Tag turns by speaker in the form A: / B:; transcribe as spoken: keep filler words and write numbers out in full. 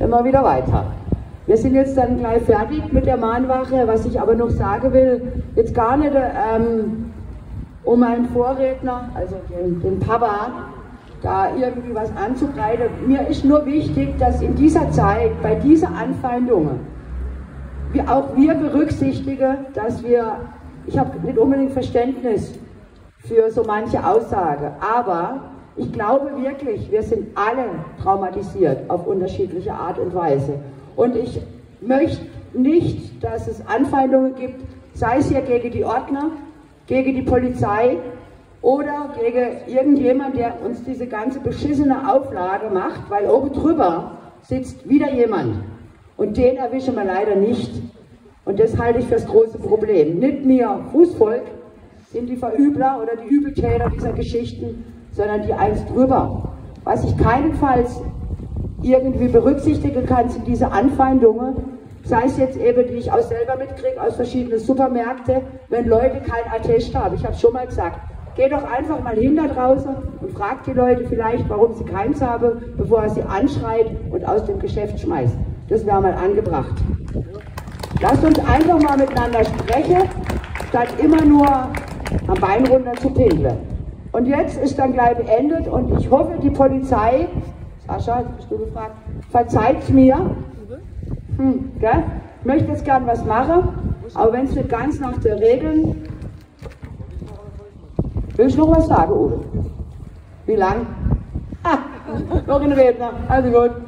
A: immer wieder weiter. Wir sind jetzt dann gleich fertig mit der Mahnwache, was ich aber noch sagen will, jetzt gar nicht ähm, um meinen Vorredner, also den, den Papa, da irgendwie was anzugreifen. Mir ist nur wichtig, dass in dieser Zeit, bei dieser Anfeindungen, wir, auch wir berücksichtigen, dass wir, ich habe nicht unbedingt Verständnis für so manche Aussage, aber ich glaube wirklich, wir sind alle traumatisiert auf unterschiedliche Art und Weise. Und ich möchte nicht, dass es Anfeindungen gibt, sei es hier gegen die Ordner, gegen die Polizei oder gegen irgendjemand, der uns diese ganze beschissene Auflage macht, weil oben drüber sitzt wieder jemand. Und den erwischen wir leider nicht. Und das halte ich für das große Problem. Nicht mir Fußvolk sind die Verübler oder die Übeltäter dieser Geschichten, sondern die eins drüber. Was ich keinenfalls irgendwie berücksichtigen kann, sind diese Anfeindungen, sei es jetzt eben, die ich auch selber mitkriege aus verschiedenen Supermärkten, wenn Leute kein Attest haben. Ich habe es schon mal gesagt, geh doch einfach mal hin da draußen und frag die Leute vielleicht, warum sie keins haben, bevor er sie anschreit und aus dem Geschäft schmeißt. Das wäre mal angebracht. Lasst uns einfach mal miteinander sprechen, statt immer nur am Bein runter zu pinkeln. Und jetzt ist dann gleich beendet und ich hoffe, die Polizei, Sascha, bist du gefragt, verzeiht mir. Hm, gell? Ich möchte jetzt gern was machen, aber wenn es nicht ganz nach den Regeln. Will ich noch was sagen, Uwe? Wie lang? Ah, noch ein Redner. Also gut.